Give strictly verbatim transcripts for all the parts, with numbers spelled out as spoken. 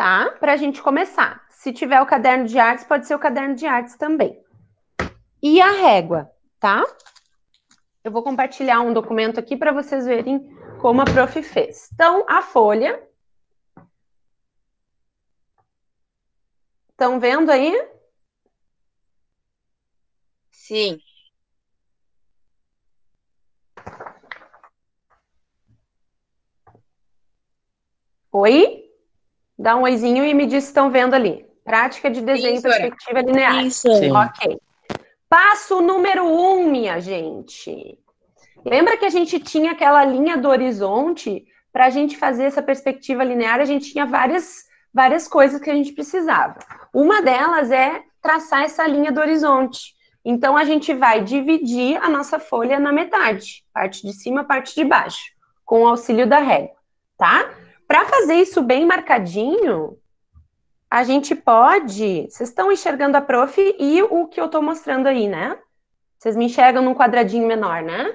tá? Para a gente começar. Se tiver o caderno de artes, pode ser o caderno de artes também. E a régua, tá? Eu vou compartilhar um documento aqui para vocês verem como a prof fez. Então, a folha. Estão vendo aí? Sim. Oi? Dá um oizinho e me diz se estão vendo ali. Prática de desenho em perspectiva linear. Isso. Ok. Passo número um, minha gente. Lembra que a gente tinha aquela linha do horizonte? Para a gente fazer essa perspectiva linear, a gente tinha várias, várias coisas que a gente precisava. Uma delas é traçar essa linha do horizonte. Então, a gente vai dividir a nossa folha na metade, parte de cima, parte de baixo, com o auxílio da régua, tá? Para fazer isso bem marcadinho, a gente pode... Vocês estão enxergando a prof e o que eu estou mostrando aí, né? Vocês me enxergam num quadradinho menor, né?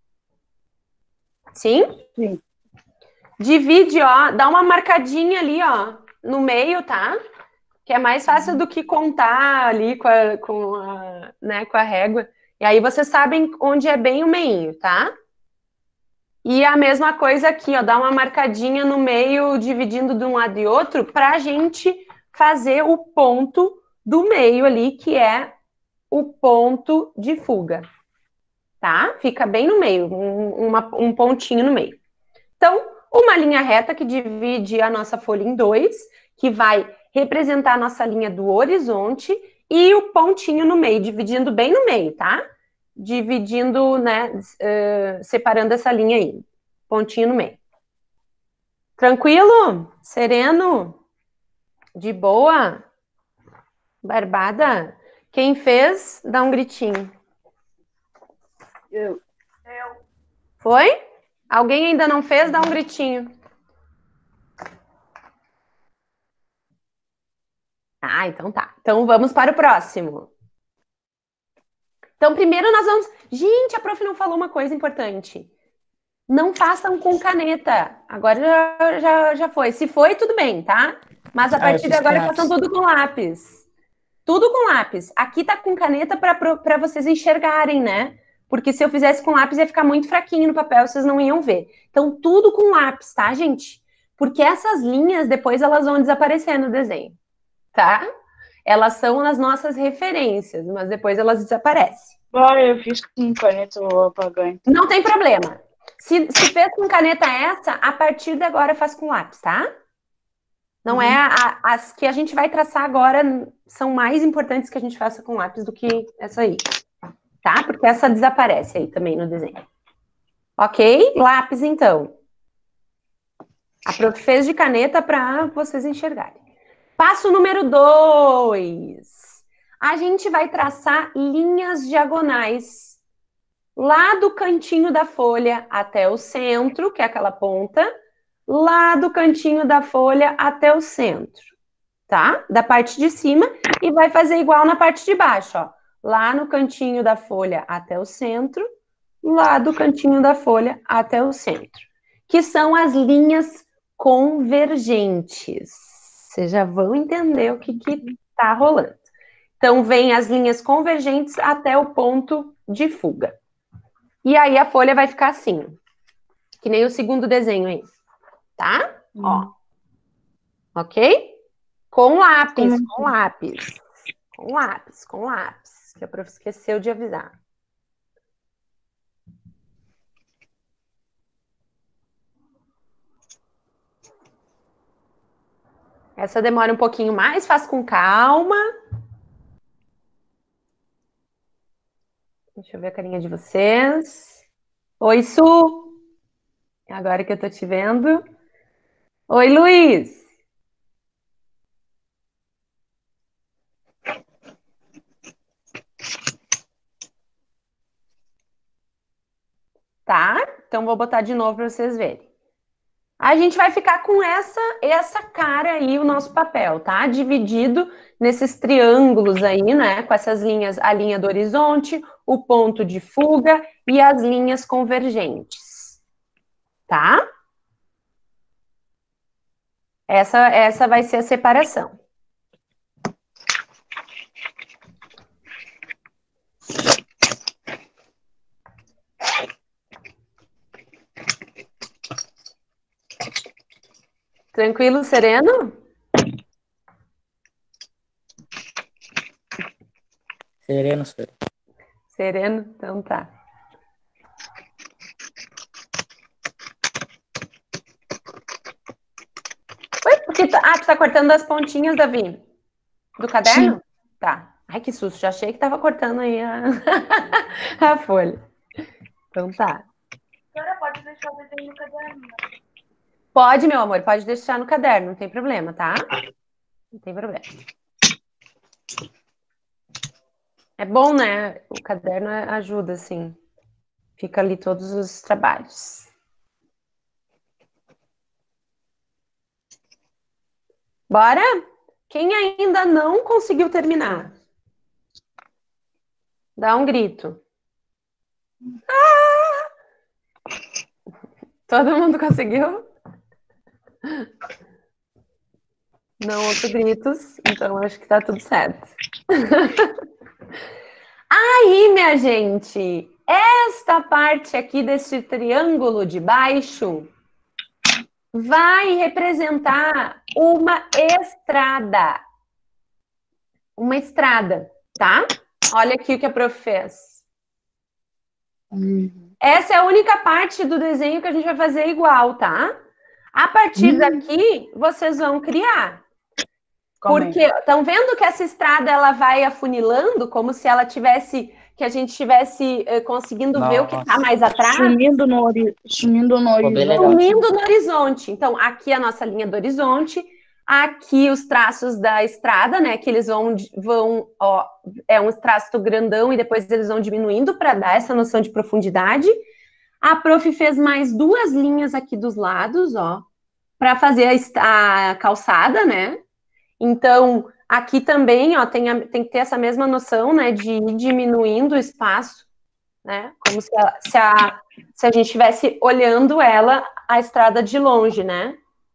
Sim? Sim. Divide, ó, dá uma marcadinha ali, ó, no meio, tá? Que é mais fácil do que contar ali com a, com a, né, com a régua. E aí vocês sabem onde é bem o meinho, tá? E a mesma coisa aqui, ó, dá uma marcadinha no meio, dividindo de um lado e outro, pra gente fazer o ponto do meio ali, que é o ponto de fuga, tá? Fica bem no meio, um, uma, um pontinho no meio. Então, uma linha reta que divide a nossa folha em dois, que vai representar a nossa linha do horizonte, e o pontinho no meio, dividindo bem no meio, tá? Dividindo, né, uh, separando essa linha aí, pontinho no meio. Tranquilo? Sereno? De boa? Barbada? Quem fez, dá um gritinho. Eu. Foi? Alguém ainda não fez, dá um gritinho. Ah, então tá. Então vamos para o próximo. Então, primeiro nós vamos... Gente, a prof não falou uma coisa importante. Não façam com caneta. Agora já, já, já foi. Se foi, tudo bem, tá? Mas a partir de agora façam tudo com lápis. Tudo com lápis. Aqui tá com caneta para vocês enxergarem, né? Porque se eu fizesse com lápis ia ficar muito fraquinho no papel, vocês não iam ver. Então, tudo com lápis, tá, gente? Porque essas linhas, depois elas vão desaparecer no desenho, tá? Elas são as nossas referências, mas depois elas desaparecem. Ah, eu fiz com caneta apagante. Não tem problema. Se, se fez com caneta essa, a partir de agora faz com lápis, tá? Não uhum. é a, as que a gente vai traçar agora são mais importantes que a gente faça com lápis do que essa aí, tá? Porque essa desaparece aí também no desenho. Ok? Lápis, então. A prof fez de caneta para vocês enxergarem. Passo número dois. A gente vai traçar linhas diagonais lá do cantinho da folha até o centro, que é aquela ponta, lá do cantinho da folha até o centro, tá? Da parte de cima, e vai fazer igual na parte de baixo, ó. Lá no cantinho da folha até o centro, lá do cantinho da folha até o centro, que são as linhas convergentes. Vocês já vão entender o que que tá rolando. Então, vem as linhas convergentes até o ponto de fuga. E aí a folha vai ficar assim, que nem o segundo desenho aí, tá? Hum. Ó. Ok? Com lápis, hum. com lápis. Com lápis, com lápis. Que a prof esqueceu de avisar. Essa demora um pouquinho mais, faz com calma. Deixa eu ver a carinha de vocês. Oi, Su. Agora que eu tô te vendo. Oi, Luiz. Tá? Então vou botar de novo para vocês verem. A gente vai ficar com essa, essa cara aí, o nosso papel, tá? Dividido nesses triângulos aí, né? Com essas linhas, a linha do horizonte, o ponto de fuga e as linhas convergentes, tá? Essa, essa vai ser a separação. Tranquilo, sereno? Sereno, senhor. Sereno, então tá. Oi, porque tá... Ah, tu tá cortando as pontinhas, Davi? Do caderno? Sim. Tá. Ai, que susto, já achei que tava cortando aí a, a folha. Então tá. Agora pode deixar o desenho no caderno. Pode, meu amor, pode deixar no caderno, não tem problema, tá? Não tem problema. É bom, né? O caderno ajuda, assim. Fica ali todos os trabalhos. Bora? Quem ainda não conseguiu terminar? Dá um grito. Ah! Todo mundo conseguiu? Não ouço gritos, então acho que tá tudo certo. Aí, minha gente, esta parte aqui desse triângulo de baixo vai representar uma estrada. Uma estrada, tá? Olha aqui o que a prof fez. Uhum. Essa é a única parte do desenho que a gente vai fazer igual, tá? A partir uhum. daqui, vocês vão criar. Como Porque estão vendo que essa estrada ela vai afunilando, como se ela tivesse, que a gente estivesse uh, conseguindo Nossa. ver o que está mais atrás. Sumindo no, ori... Sumindo no horizonte. Sumindo no horizonte. Então, aqui a nossa linha do horizonte, aqui os traços da estrada, né? Que eles vão, vão ó, é um traço grandão e depois eles vão diminuindo para dar essa noção de profundidade. A prof fez mais duas linhas aqui dos lados, ó, para fazer a, a calçada, né? Então, aqui também, ó, tem, a, tem que ter essa mesma noção, né, de ir diminuindo o espaço, né, como se a, se a, se a gente estivesse olhando ela, a estrada de longe, né,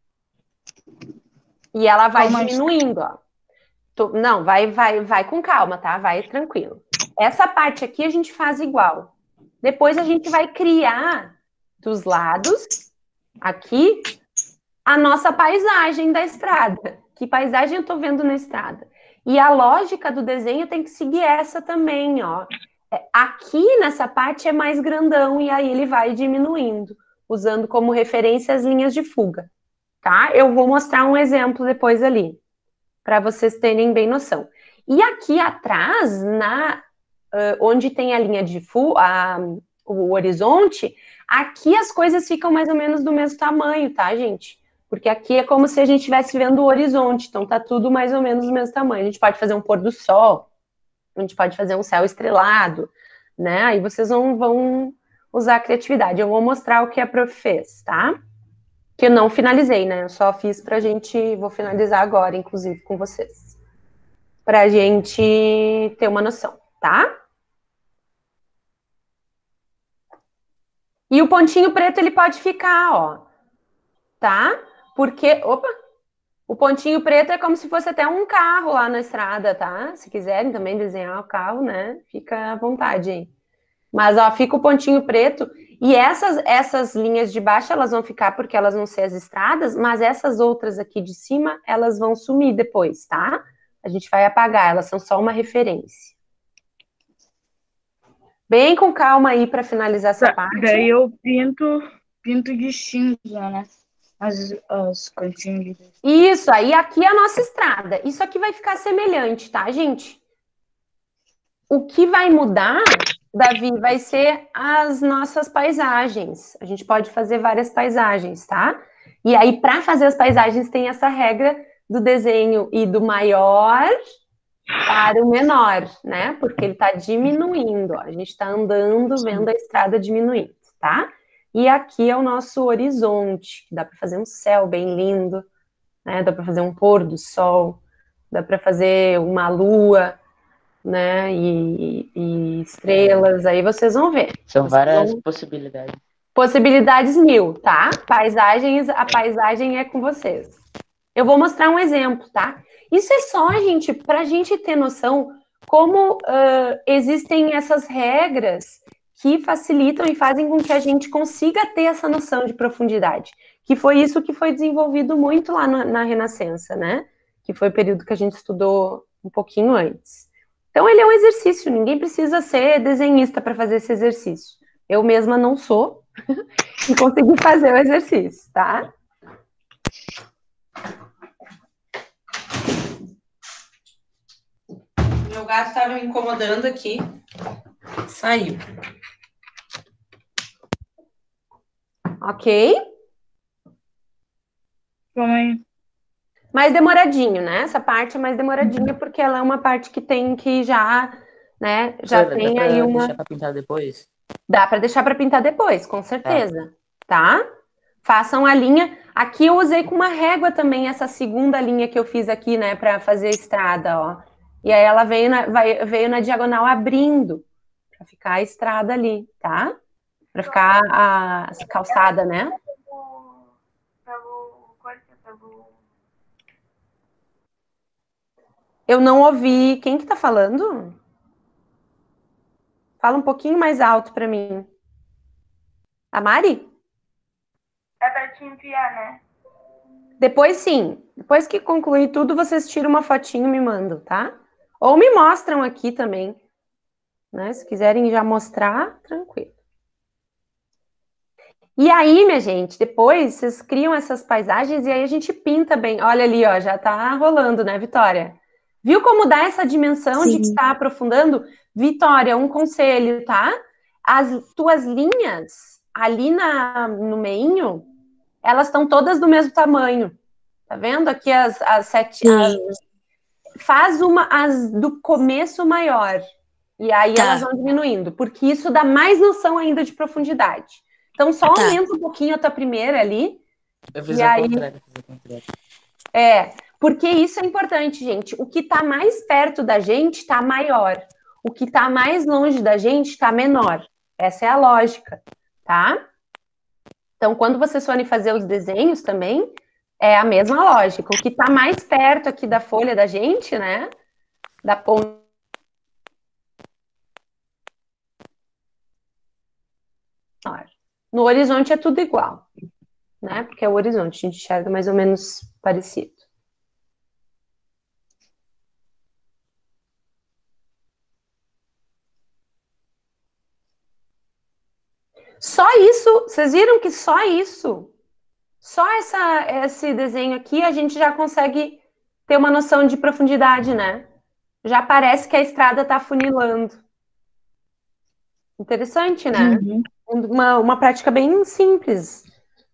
e ela vai Calma diminuindo, ó. Tu, não, vai, vai, vai com calma, tá, vai tranquilo. Essa parte aqui a gente faz igual. Depois a gente vai criar dos lados, aqui, a nossa paisagem da estrada. Que paisagem eu tô vendo na estrada? E a lógica do desenho tem que seguir essa também, ó. Aqui nessa parte é mais grandão e aí ele vai diminuindo, usando como referência as linhas de fuga, tá? Eu vou mostrar um exemplo depois ali, para vocês terem bem noção. E aqui atrás, na, uh, onde tem a linha de fuga, o horizonte, aqui as coisas ficam mais ou menos do mesmo tamanho, tá, gente? Porque aqui é como se a gente estivesse vendo o horizonte, então tá tudo mais ou menos do mesmo tamanho. A gente pode fazer um pôr do sol, a gente pode fazer um céu estrelado, né? Aí vocês vão, vão usar a criatividade. Eu vou mostrar o que a prof fez, tá? Que eu não finalizei, né? Eu só fiz pra gente, vou finalizar agora, inclusive, com vocês. Pra gente ter uma noção, tá? E o pontinho preto, ele pode ficar, ó, tá? Porque, opa, o pontinho preto é como se fosse até um carro lá na estrada, tá? Se quiserem também desenhar o carro, né? Fica à vontade aí. Mas, ó, fica o pontinho preto. E essas, essas linhas de baixo, elas vão ficar porque elas vão ser as estradas, mas essas outras aqui de cima, elas vão sumir depois, tá? A gente vai apagar, elas são só uma referência. Bem com calma aí para finalizar essa da, parte. Daí eu pinto, pinto de cinza, né? As, as cantinhas. Isso, aí aqui é a nossa estrada. Isso aqui vai ficar semelhante, tá, gente? O que vai mudar, Davi, vai ser as nossas paisagens. A gente pode fazer várias paisagens, tá? E aí, para fazer as paisagens, tem essa regra do desenho e do maior para o menor, né? Porque ele está diminuindo, ó. A gente está andando, vendo a estrada diminuindo, tá? E aqui é o nosso horizonte, que dá para fazer um céu bem lindo, né? Dá para fazer um pôr do sol, dá para fazer uma lua, né? E, e estrelas, aí vocês vão ver. São vocês várias vão... possibilidades. Possibilidades mil, tá? Paisagens, a paisagem é com vocês. Eu vou mostrar um exemplo, tá? Isso é só, gente, para a gente ter noção como uh, existem essas regras que facilitam e fazem com que a gente consiga ter essa noção de profundidade. Que foi isso que foi desenvolvido muito lá na, na Renascença, né? Que foi o período que a gente estudou um pouquinho antes. Então, ele é um exercício, ninguém precisa ser desenhista para fazer esse exercício. Eu mesma não sou e consegui fazer o exercício, tá? Meu gato estava me incomodando aqui. Saiu. Ok? Calma aí. Mais demoradinho, né? Essa parte é mais demoradinha porque ela é uma parte que tem que já, né? Já Professora, dá tem aí pra uma. deixar pra pintar depois? Dá para deixar para pintar depois, com certeza, tá? Façam a linha. Aqui eu usei com uma régua também essa segunda linha que eu fiz aqui, né, para fazer a estrada, ó. E aí ela veio na, vai, veio na diagonal abrindo para ficar a estrada ali, tá? Para ficar a, a calçada, né? Eu não ouvi. Quem que tá falando? Fala um pouquinho mais alto para mim. A Mari? É para te enviar, né? Depois sim. Depois que concluir tudo, vocês tiram uma fotinho e me mandam, tá? Ou me mostram aqui também. Né? Se quiserem já mostrar, tranquilo. E aí, minha gente, depois vocês criam essas paisagens e aí a gente pinta bem. Olha ali, ó, já tá rolando, né, Vitória? Viu como dá essa dimensão de que está aprofundando? Vitória, um conselho, tá? As tuas linhas ali na, no meinho, elas estão todas do mesmo tamanho. Tá vendo? Aqui as, as sete. As, faz uma as do começo maior. E aí Tá. elas vão diminuindo, porque isso dá mais noção ainda de profundidade. Então só Tá. aumenta um pouquinho a tua primeira ali. Eu fiz E ao aí- contrário, eu fiz ao contrário. É, porque isso é importante, gente. O que está mais perto da gente está maior. O que está mais longe da gente está menor. Essa é a lógica, tá? Então, quando vocês forem fazer os desenhos também, é a mesma lógica. O que está mais perto aqui da folha da gente, né? Da ponta. No horizonte é tudo igual, né? Porque é o horizonte, a gente enxerga mais ou menos parecido. Só isso, vocês viram que só isso, só essa, esse desenho aqui, a gente já consegue ter uma noção de profundidade, né? Já parece que a estrada está funilando. Interessante, né? Uhum. Uma, uma prática bem simples.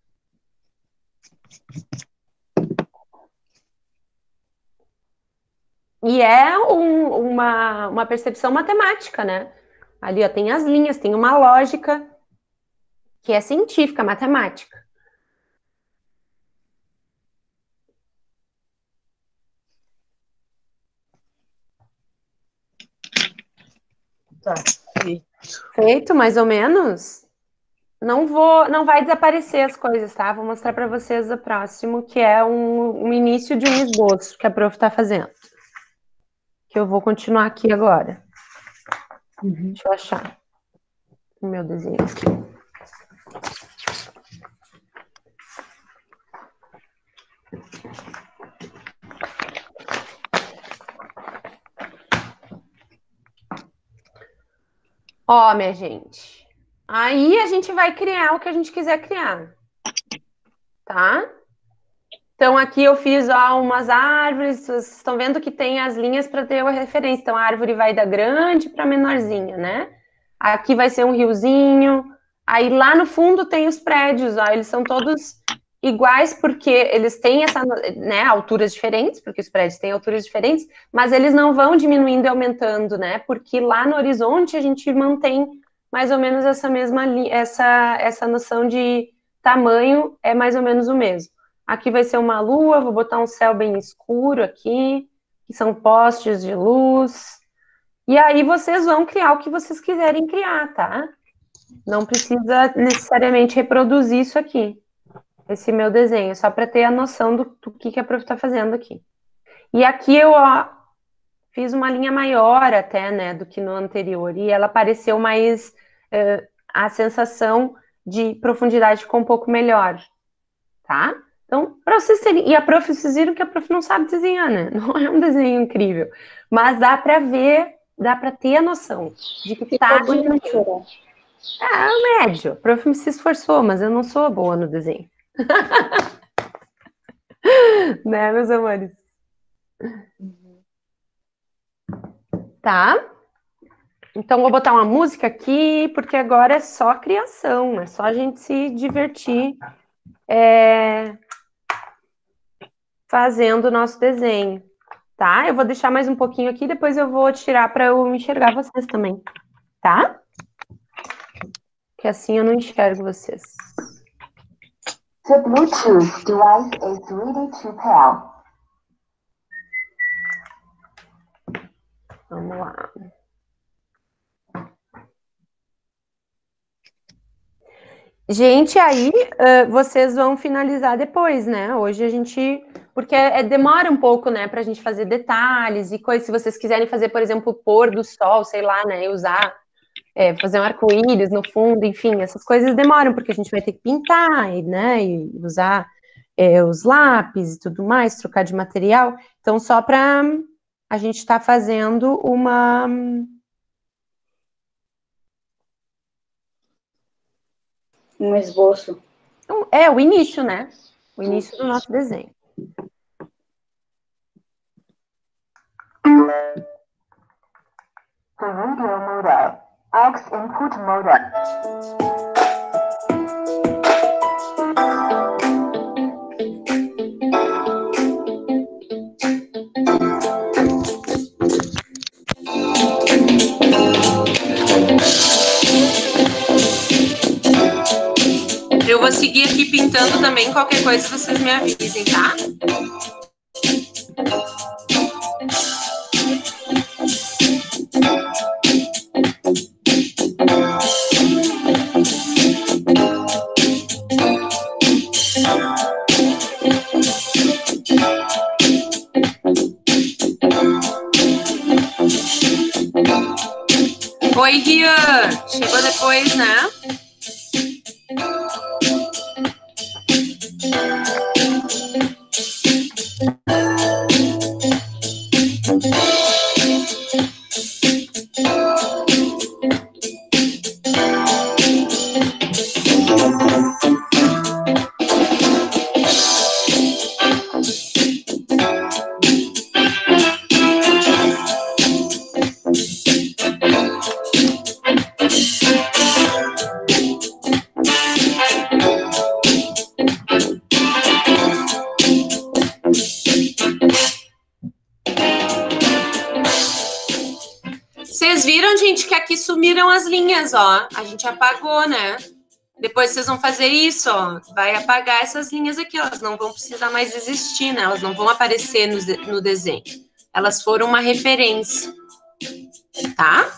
E é um, uma, uma percepção matemática, né? Ali ó, tem as linhas, tem uma lógica que é científica, matemática. Tá. Feito, mais ou menos. Não vou, não vai desaparecer as coisas, tá? Vou mostrar para vocês o próximo, que é um, um início de um esboço que a prof está fazendo. Que eu vou continuar aqui agora. Uhum. Deixa eu achar o meu desenho aqui. Ó, minha gente. Aí a gente vai criar o que a gente quiser criar. Tá? Então aqui eu fiz ó, umas árvores. Vocês estão vendo que tem as linhas para ter uma referência. Então a árvore vai da grande para menorzinha, né? Aqui vai ser um riozinho. Aí lá no fundo tem os prédios, ó, eles são todos iguais porque eles têm essa, né, alturas diferentes, porque os prédios têm alturas diferentes, mas eles não vão diminuindo e aumentando, né? Porque lá no horizonte a gente mantém mais ou menos essa mesma essa essa noção de tamanho é mais ou menos o mesmo. Aqui vai ser uma lua, vou botar um céu bem escuro aqui, que são postes de luz. E aí vocês vão criar o que vocês quiserem criar, tá? Não precisa necessariamente reproduzir isso aqui. esse meu desenho, só para ter a noção do, do que, que a prof está fazendo aqui. E aqui eu ó, fiz uma linha maior até, né, do que no anterior, e ela pareceu mais, uh, a sensação de profundidade ficou um pouco melhor, tá? Então, para vocês terem, e a prof, vocês viram que a prof não sabe desenhar, né? Não é um desenho incrível, mas dá para ver, dá para ter a noção de que tá... Ficou bonito. Ah, é médio, a prof se esforçou, mas eu não sou boa no desenho. Né, meus amores? Tá? Então, vou botar uma música aqui, porque agora é só criação, é só a gente se divertir é, fazendo o nosso desenho, tá? Eu vou deixar mais um pouquinho aqui, depois eu vou tirar para eu enxergar vocês também, tá? Que assim eu não enxergo vocês. The Bluetooth device is ready to pair. Vamos lá. Gente, aí uh, vocês vão finalizar depois, né? Hoje a gente... Porque é, demora um pouco, né? Pra gente fazer detalhes e coisas. Se vocês quiserem fazer, por exemplo, o pôr do sol, sei lá, né? E usar... É, fazer um arco-íris no fundo, enfim. Essas coisas demoram, porque a gente vai ter que pintar, e, né? E usar é, os lápis e tudo mais, trocar de material. Então, só pra a gente estar tá fazendo uma... Um esboço. É, o início, né? O início do nosso desenho. The radio modem, aux input modem. Eu vou seguir aqui pintando também, qualquer coisa vocês me avisem, tá? Oi, Rian! Chegou depois, né? Vocês viram, gente, que aqui sumiram as linhas, ó. A gente apagou, né? Depois vocês vão fazer isso, ó. Vai apagar essas linhas aqui, ó. Elas não vão precisar mais existir, né? Elas não vão aparecer no, no desenho. Elas foram uma referência, tá?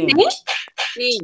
Sim. Sim? Sim.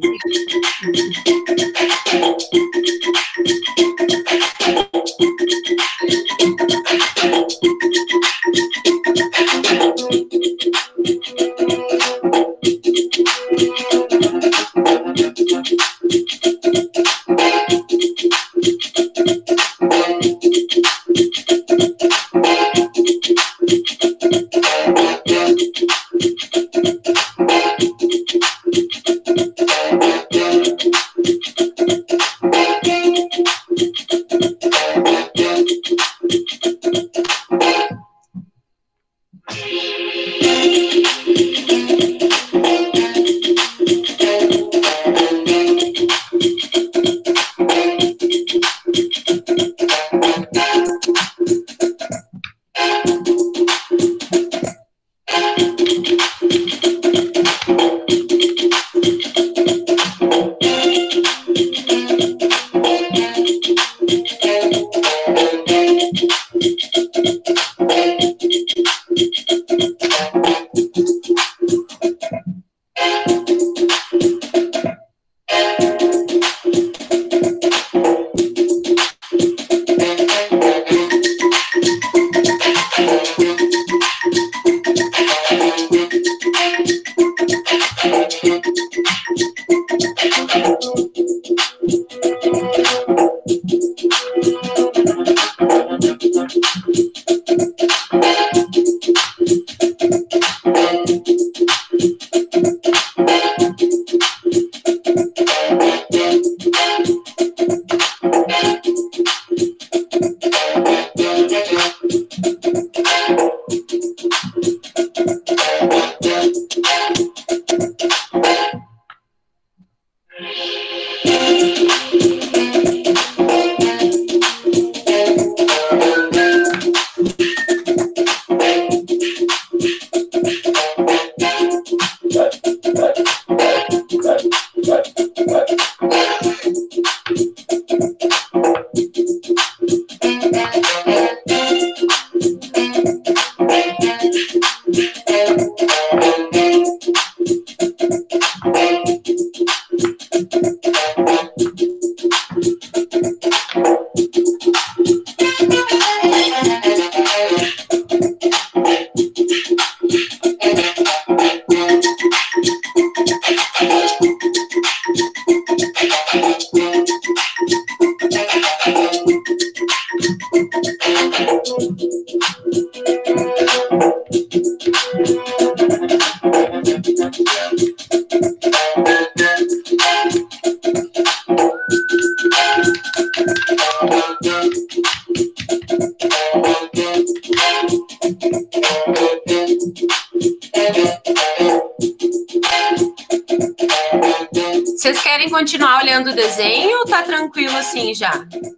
Vocês querem continuar olhando o desenho ou tá tranquilo assim já?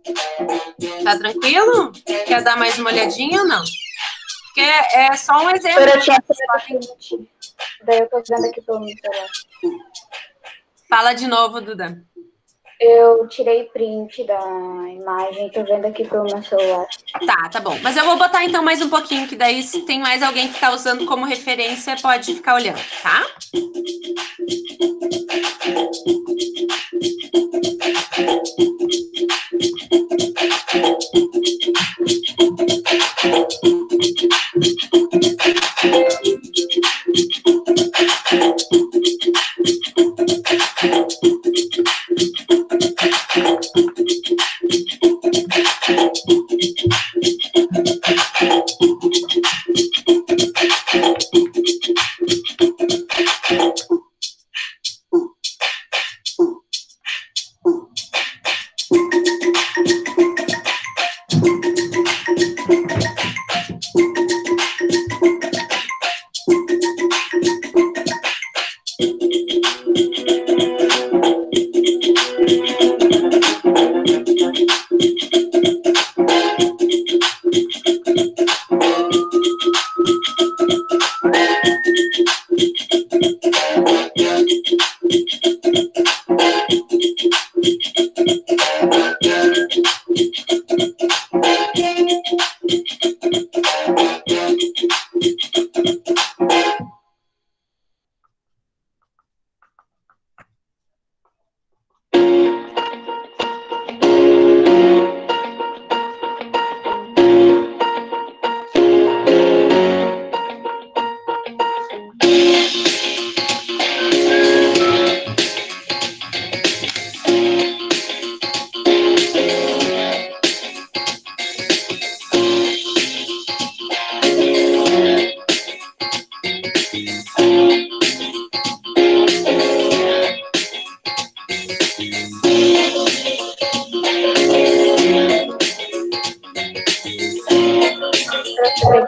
Tá tranquilo? Quer dar mais uma olhadinha ou não? Porque é só um exemplo. Eu tinha print. Daí eu tô vendo aqui pelo meu celular. Fala de novo, Duda. Eu tirei print da imagem, tô vendo aqui pelo meu celular. Tá, tá bom. Mas eu vou botar então mais um pouquinho, que daí se tem mais alguém que tá usando como referência, pode ficar olhando, tá?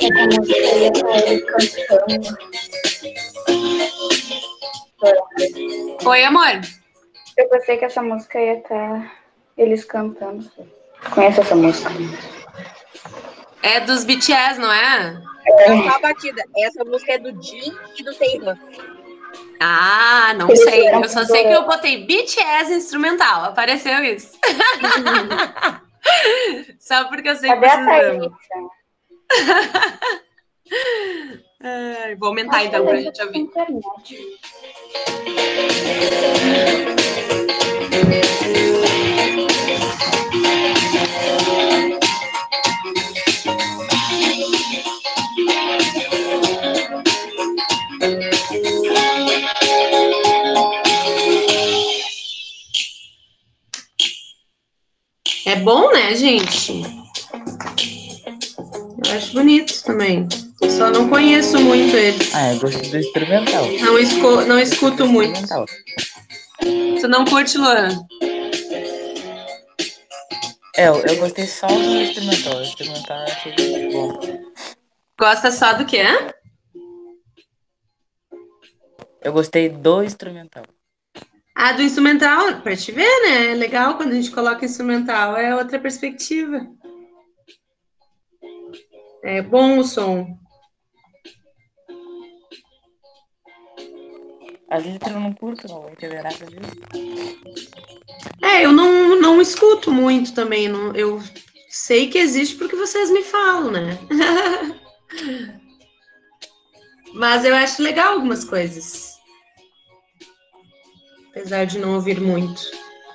que essa música ia estar eles cantando. Oi, amor. Eu pensei que essa música ia estar eles cantando. Conhece essa música? É dos B T S, não é? É só a batida. Essa música é do Jin e do Taeyhan. Ah, não Eles sei. eram Eu só sei que eu dorama. botei B T S instrumental. Apareceu isso. Só porque eu sei que Cadê a vocês amam. Thaísa? Ai, vou aumentar Acho que então pra ela gente tá ouvir. sem internet. É bom, né, gente? Eu acho bonito também. Só não conheço muito eles. Ah, eu gosto do instrumental. Não, esco não Eu gosto escuto do muito. instrumental. Tu não curte, Luan? É, eu, eu gostei só do instrumental. O instrumental eu achei bom. Gosta só do quê? Eu gostei do instrumental. Ah, do instrumental, pra te ver, né? É legal quando a gente coloca instrumental, é outra perspectiva. É bom o som. Às vezes eu não curto, não vou entender nada disso. É, eu não, não escuto muito também. Não, eu sei que existe porque vocês me falam, né? Mas eu acho legal algumas coisas. Apesar de não ouvir muito.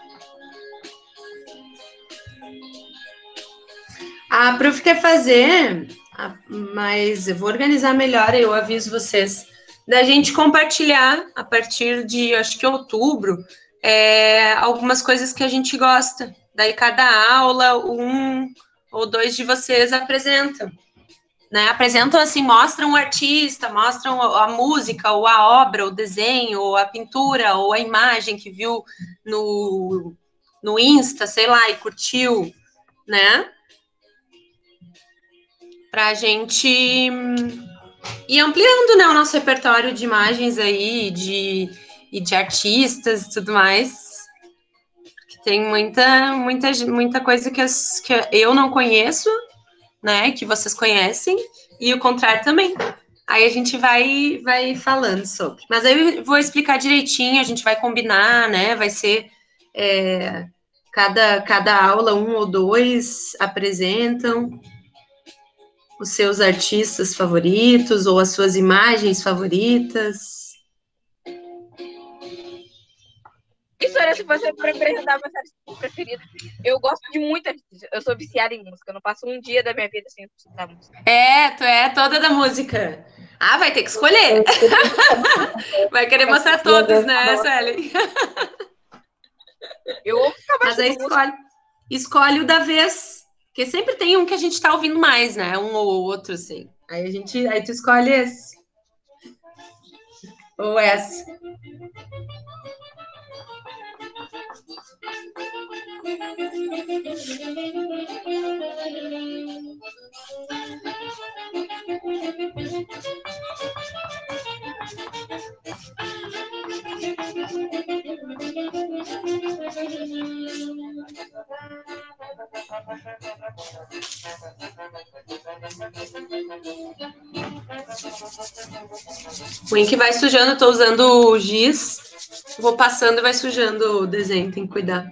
A Prof quer fazer, mas eu vou organizar melhor, eu aviso vocês, da gente compartilhar a partir de, acho que outubro, é, algumas coisas que a gente gosta. Daí cada aula, um ou dois de vocês apresentam. Né? Apresentam assim, mostram o artista, mostram a música, ou a obra, o desenho, ou a pintura, ou a imagem que viu no, no Insta, sei lá, e curtiu, né? Para a gente ir ampliando, né, o nosso repertório de imagens aí, de, e de artistas e tudo mais. Tem muita, muita, muita coisa que, as, que eu não conheço, né, que vocês conhecem, e o contrário também. Aí a gente vai, vai falando sobre. Mas aí eu vou explicar direitinho, a gente vai combinar, né, vai ser... É, cada, cada aula, um ou dois apresentam os seus artistas favoritos ou as suas imagens favoritas. Isso era se você for apresentar meus artistas preferidos. Eu gosto de muita artista. Eu sou viciada em música. Eu não passo um dia da minha vida sem escutar música. É, tu é toda da música. Ah, vai ter que escolher. Vai querer mostrar todos, né, Suelen? Eu ouço Mas aí escolhe, escolhe o da vez. Porque sempre tem um que a gente tá ouvindo mais, né? Um ou outro, assim. Aí a gente. Aí tu escolhe esse. Ou essa. O ink vai sujando, eu tô usando o giz, vou passando e vai sujando o desenho, tem que cuidar.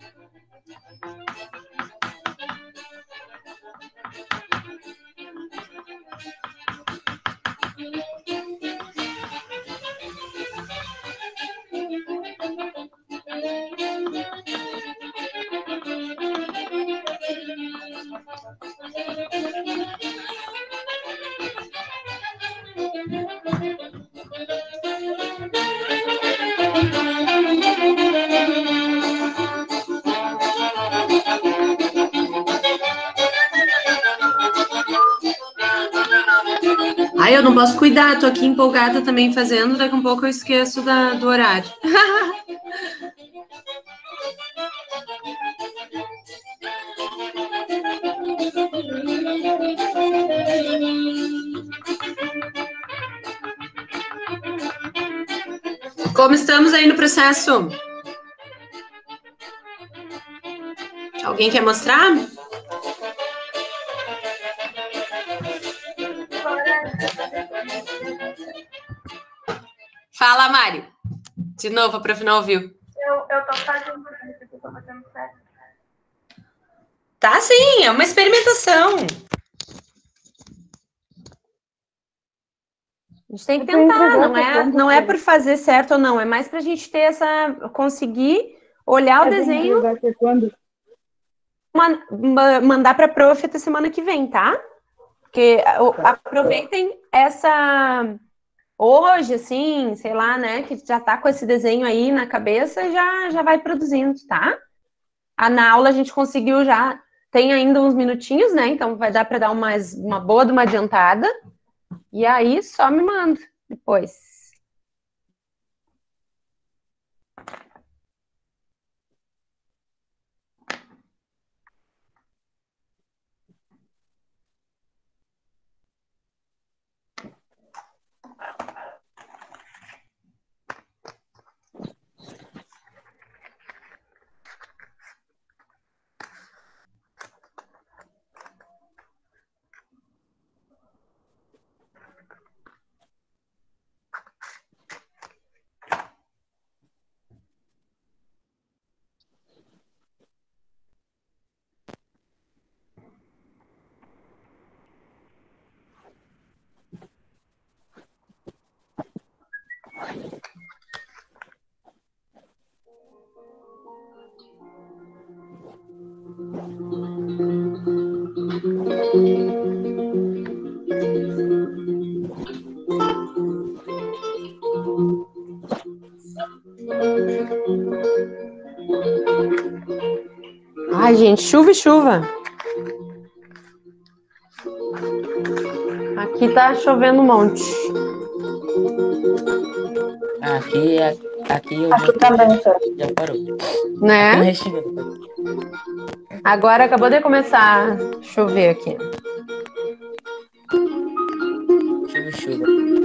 Ai, eu não posso cuidar, tô aqui empolgada também fazendo, daqui a um pouco eu esqueço da, do horário. Como estamos aí no processo? Alguém quer mostrar? Fala, Mari. De novo, a prof não ouviu. Eu, eu tô fazendo isso, eu tô fazendo certo. Tá, sim, é uma experimentação. A gente tem que tentar, não é, não é por fazer certo ou não, é mais pra gente ter essa, conseguir olhar o desenho, man- ma- mandar pra prof até semana que vem, tá? Porque o- aproveitem essa, hoje, assim, sei lá, né, que já tá com esse desenho aí na cabeça, já, já vai produzindo, tá? A, na aula a gente conseguiu já, tem ainda uns minutinhos, né, então vai dar pra dar uma, uma boa de uma adiantada, e aí só me manda depois. Ai, gente, chuva e chuva. Aqui tá chovendo um monte. Aqui, aqui eu Aqui já, também, só. já parou. Né? Tem um restinho depois. Agora acabou de começar a chover aqui. Chuva, chuva.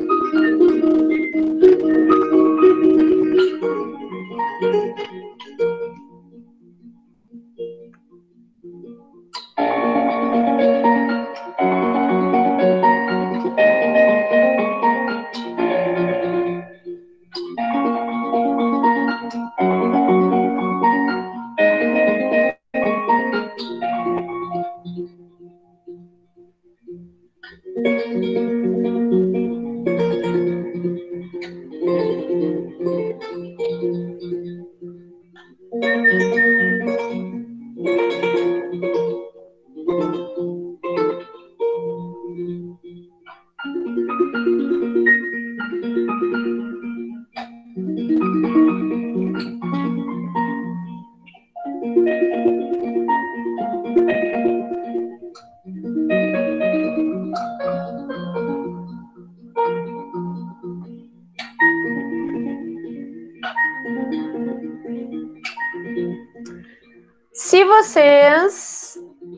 Se vocês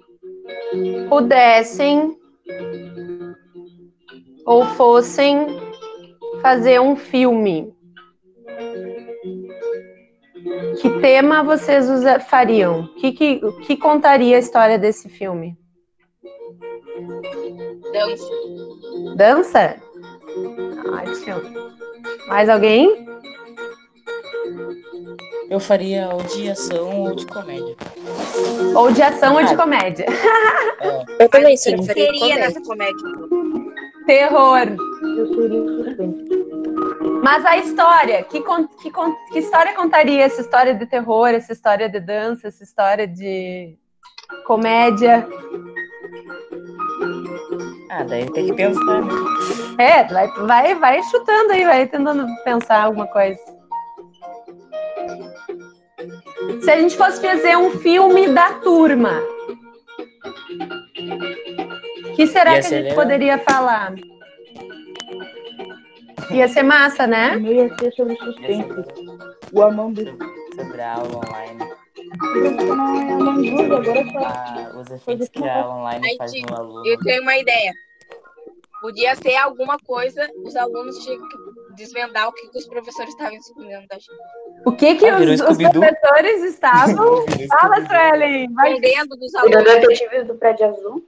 pudessem ou fossem fazer um filme, que tema vocês usa- fariam? O que, que, que contaria a história desse filme? Dança. Dança? Ótimo. Mais alguém? Eu faria ou de ação ou de comédia. Ou de ação ou de comédia? É, Eu também Mas o que sim, que faria seria comédia. nessa comédia? Terror. Eu seria suspense. Mas a história, que, con- que, con- que história contaria essa história de terror, essa história de dança, essa história de comédia? ah, daí tem que pensar, né? É, vai, vai, vai chutando aí, vai tentando pensar alguma coisa. Se a gente fosse fazer um filme da turma, o que será Ia que a ser gente legal. poderia falar? Ia ser massa, O né? meu ia ser sobre Ia ser suspense. legal. O Among Us. Sobre a aula online. O profissional é Among Us, agora só. Ah, os efeitos que a aula online faz no aluno. Eu tenho uma ideia. Podia ser alguma coisa, os alunos tinham que desvendar o que, que os professores estavam escondendo da gente. O que que Ah, virou os, os Scooby-Doo? professores estavam... Virou Fala, Scooby-Doo. Suelen, vai. Escondendo dos Cuidando alunos. detetives do prédio azul.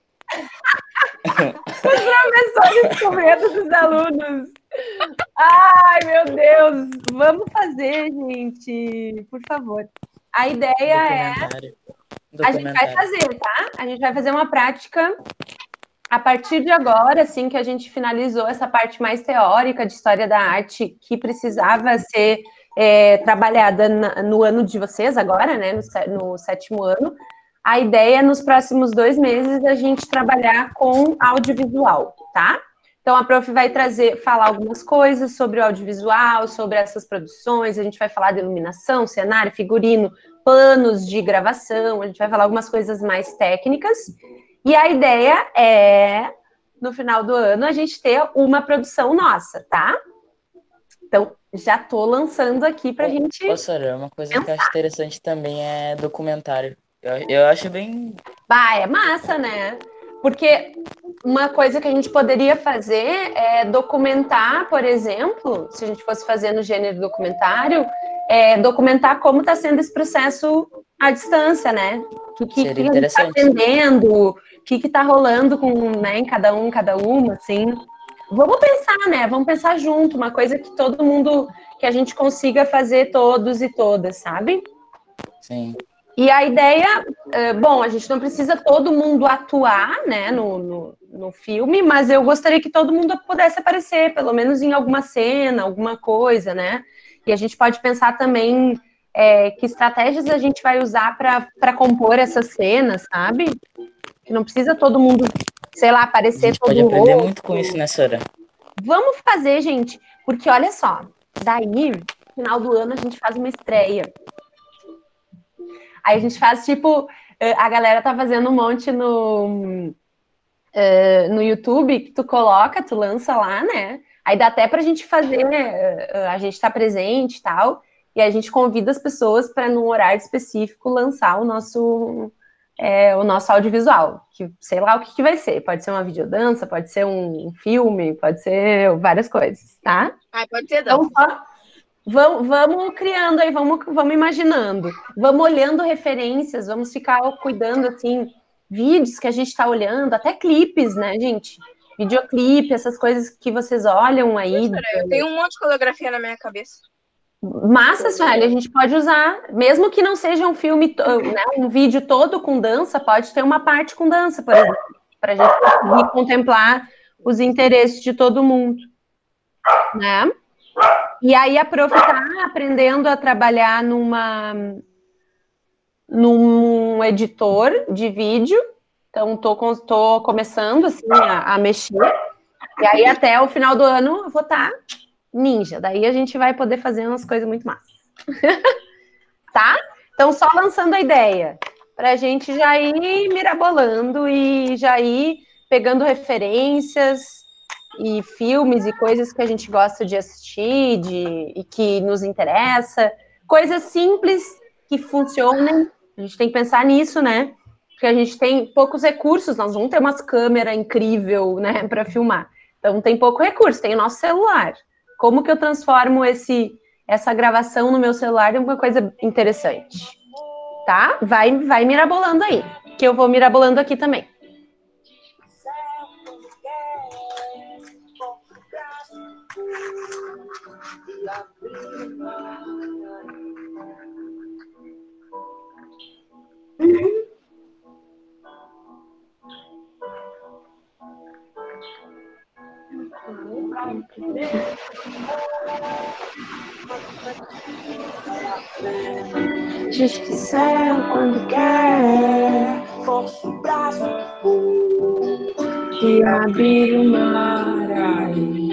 Professores com medo dos alunos. Ai, meu Deus. Vamos fazer, gente. Por favor. A ideia é... Documentário. A gente vai Documentário. fazer, tá? A gente vai fazer uma prática a partir de agora, assim, que a gente finalizou essa parte mais teórica de história da arte, que precisava ser é, trabalhada na, no ano de vocês agora, né? No, no sétimo ano. A ideia é, nos próximos dois meses, a gente trabalhar com audiovisual, tá? Então, a prof vai trazer, falar algumas coisas sobre o audiovisual, sobre essas produções, a gente vai falar de iluminação, cenário, figurino, planos de gravação, a gente vai falar algumas coisas mais técnicas, e a ideia é, no final do ano, a gente ter uma produção nossa, tá? Então, já tô lançando aqui pra gente... Ô, Sora, uma coisa que eu acho interessante também é documentário. Eu, eu acho bem... Bah, é massa, né? Porque uma coisa que a gente poderia fazer é documentar, por exemplo, se a gente fosse fazer no gênero documentário, é documentar como está sendo esse processo à distância, né? O que, que, Seria que a gente está interessante. aprendendo, o que está rolando com, né, em cada um, cada uma, assim. Vamos pensar, né? Vamos pensar junto, uma coisa que todo mundo, que a gente consiga fazer todos e todas, sabe? Sim. E a ideia, bom, a gente não precisa todo mundo atuar, né, no, no, no filme, mas eu gostaria que todo mundo pudesse aparecer, pelo menos em alguma cena, alguma coisa, né? E a gente pode pensar também é, que estratégias a gente vai usar para compor essas cenas, sabe? Que não precisa todo mundo, sei lá, A aparecer gente todo pode aprender louco. muito com isso, né, Sora? Vamos fazer, gente, porque olha só, daí, no final do ano, a gente faz uma estreia. Aí a gente faz, tipo, a galera tá fazendo um monte no, uh, no YouTube, que tu coloca, tu lança lá, né? Aí dá até pra gente fazer, uh, a gente tá presente e tal, e a gente convida as pessoas para, num horário específico, lançar o nosso, é, o nosso audiovisual, que sei lá o que, que vai ser. Pode ser uma videodança, pode ser um filme, pode ser várias coisas, tá? Ah, pode ser dança. Então, só... Vamos, vamos criando aí, vamos, vamos imaginando, vamos olhando referências, vamos ficar cuidando, assim, vídeos que a gente está olhando, até clipes, né, gente? Videoclipe, essas coisas que vocês olham aí. Eu tenho um monte de coreografia na minha cabeça. Massa, Sueli, a gente pode usar, mesmo que não seja um filme, né, um vídeo todo com dança, pode ter uma parte com dança, por exemplo, para a gente conseguir contemplar os interesses de todo mundo, né? E aí a prof está aprendendo a trabalhar numa, num editor de vídeo, então estou tô começando assim, a, a mexer, e aí até o final do ano eu vou estar tá ninja, daí a gente vai poder fazer umas coisas muito massas. Tá? Então só lançando a ideia, para a gente já ir mirabolando e já ir pegando referências e filmes e coisas que a gente gosta de assistir de, e que nos interessa, coisas simples que funcionem, a gente tem que pensar nisso, né? Porque a gente tem poucos recursos, nós vamos ter umas câmeras incríveis, né, para filmar. Então tem pouco recurso, tem o nosso celular. Como que eu transformo esse, essa gravação no meu celular em uma coisa interessante? Tá? Vai, vai mirabolando aí, que eu vou mirabolando aqui também. Diz que céu quando quer, força o braço e abrir o mar aí.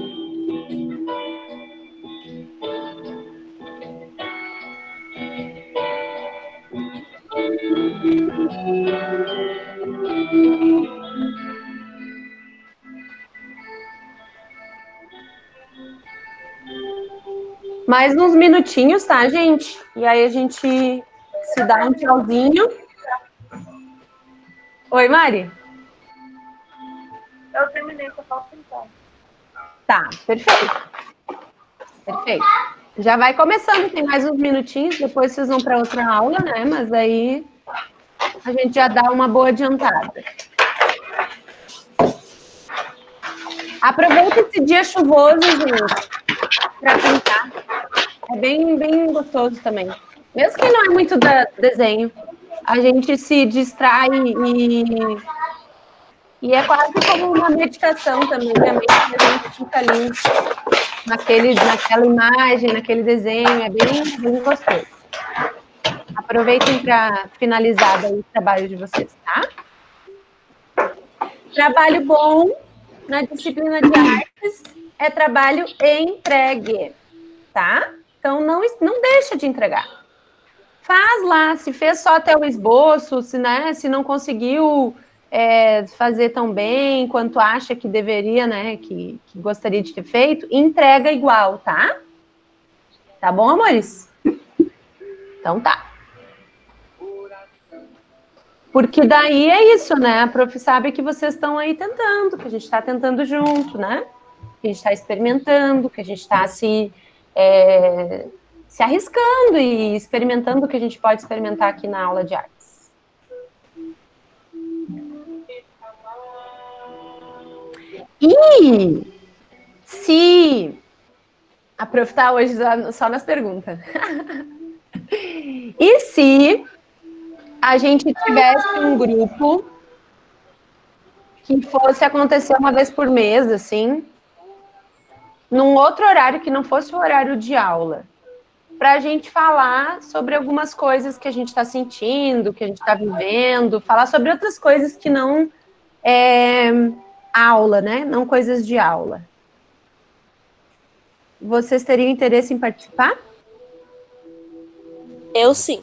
Mais uns minutinhos, tá, gente? E aí a gente se dá um tchauzinho. Oi, Mari? Eu terminei, só falta então. Tá, perfeito. Perfeito. Já vai começando, tem mais uns minutinhos, depois vocês vão para outra aula, né? Mas aí a gente já dá uma boa adiantada. Aproveita esse dia chuvoso, gente, para pintar. É bem, bem gostoso também. Mesmo que não é muito da desenho, a gente se distrai e, e é quase como uma meditação também. A mente a gente fica ali naquele, naquela imagem, naquele desenho, é bem, bem gostoso. Aproveitem para finalizar daí o trabalho de vocês, tá? Trabalho bom na disciplina de artes é trabalho entregue, tá? Então, não, não deixa de entregar. Faz lá, se fez só até o esboço, se, né, se não conseguiu é, fazer tão bem quanto acha que deveria, né, que, que gostaria de ter feito, entrega igual, tá? Tá bom, amores? Então tá. Porque daí é isso, né? A prof sabe que vocês estão aí tentando, que a gente está tentando junto, né? Que a gente está experimentando, que a gente está se... É, se arriscando e experimentando o que a gente pode experimentar aqui na aula de artes. E se a prof está hoje só nas perguntas. E se a gente tivesse um grupo que fosse acontecer uma vez por mês, assim, num outro horário que não fosse o horário de aula, para a gente falar sobre algumas coisas que a gente está sentindo, que a gente está vivendo, falar sobre outras coisas que não é, aula, né? Não coisas de aula. Vocês teriam interesse em participar? Eu sim.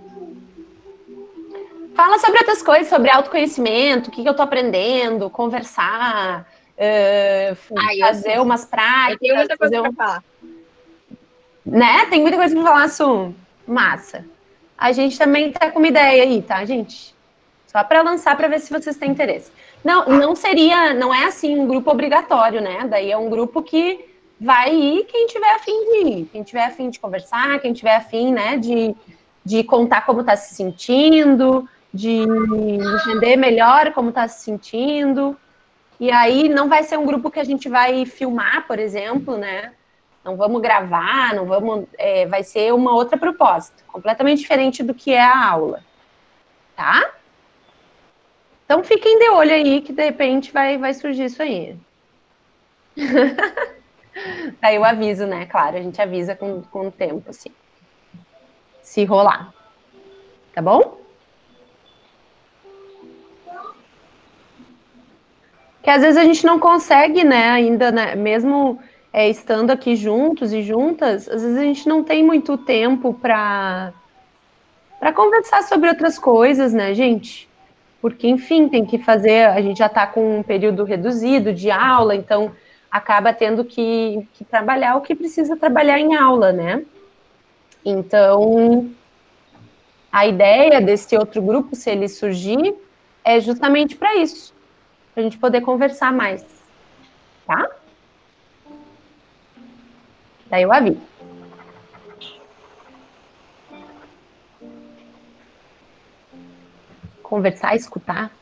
Fala sobre outras coisas, sobre autoconhecimento, o que, que eu estou aprendendo, conversar, uh, fazer eu, umas práticas. Eu tenho muita coisa fazer para um... falar. Né? Tem muita coisa para falar, Su. Massa. A gente também tá com uma ideia aí, tá, gente? Só para lançar para ver se vocês têm interesse. Não, não seria, não é assim um grupo obrigatório, né? Daí é um grupo que vai ir quem tiver afim de ir, quem tiver afim de conversar, quem tiver afim, né, de, de contar como tá se sentindo, de entender melhor como tá se sentindo. E aí não vai ser um grupo que a gente vai filmar, por exemplo, né? Não vamos gravar, não vamos. É, vai ser uma outra proposta, completamente diferente do que é a aula. Tá? Então fiquem de olho aí, que de repente vai, vai surgir isso aí. Daí eu aviso, né? Claro, a gente avisa com, com o tempo, assim. Se rolar. Tá bom? Que às vezes a gente não consegue, né, ainda, né, mesmo é, estando aqui juntos e juntas, às vezes a gente não tem muito tempo para para conversar sobre outras coisas, né, gente? Porque, enfim, tem que fazer, a gente já está com um período reduzido de aula, então acaba tendo que, que trabalhar o que precisa trabalhar em aula, né? Então, a ideia desse outro grupo, se ele surgir, é justamente para isso. Para a gente poder conversar mais, tá? Daí eu aviso. Conversar, escutar.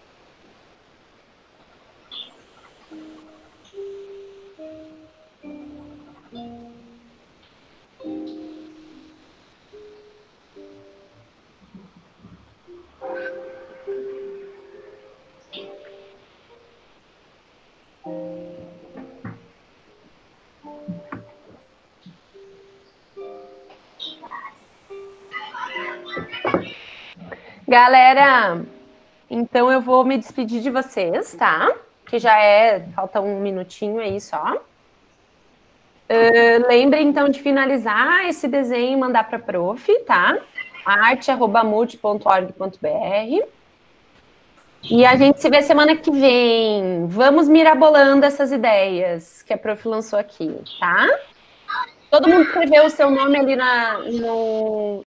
Galera, então eu vou me despedir de vocês, tá? Que já é, falta um minutinho aí só. Uh, lembrem, então, de finalizar esse desenho e mandar para a prof, tá? arte arroba mult ponto org ponto br. E a gente se vê semana que vem. Vamos mirabolando essas ideias que a prof lançou aqui, tá? Todo mundo escreveu o seu nome ali na, no,